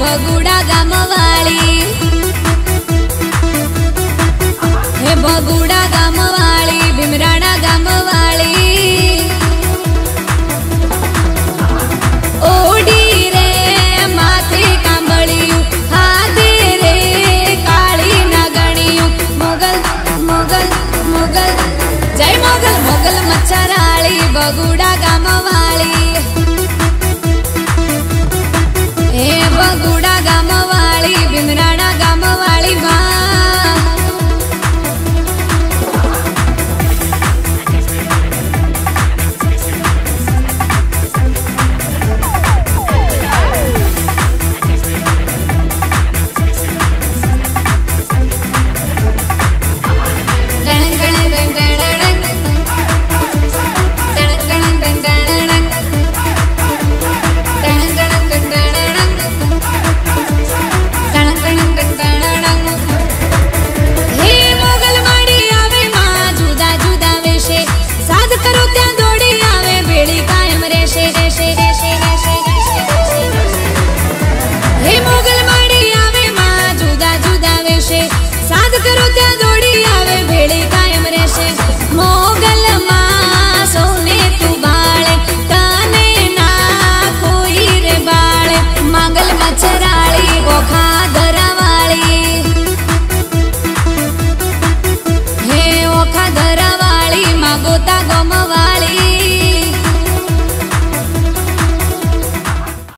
भगुड़ा गाम वाली, हे भगुड़ा गाम वाली, भीमराणा गाम वाली। ओडी रे माथे कांबळिયું, हाथे रे काळी नागणिયું। मोगल मोगल मोगल जय मोगल, मोगल मच्छराळी भगुड़ा गाम वाली, हे भगुड़ा गाम वाली, भीमराणा गाम वाली मां। चरा